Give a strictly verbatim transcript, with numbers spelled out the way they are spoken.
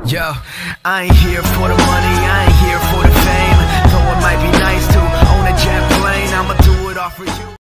Yo, I ain't here for the money, I ain't here for the fame. Though it might be nice to own a jet plane, I'ma do it all for you.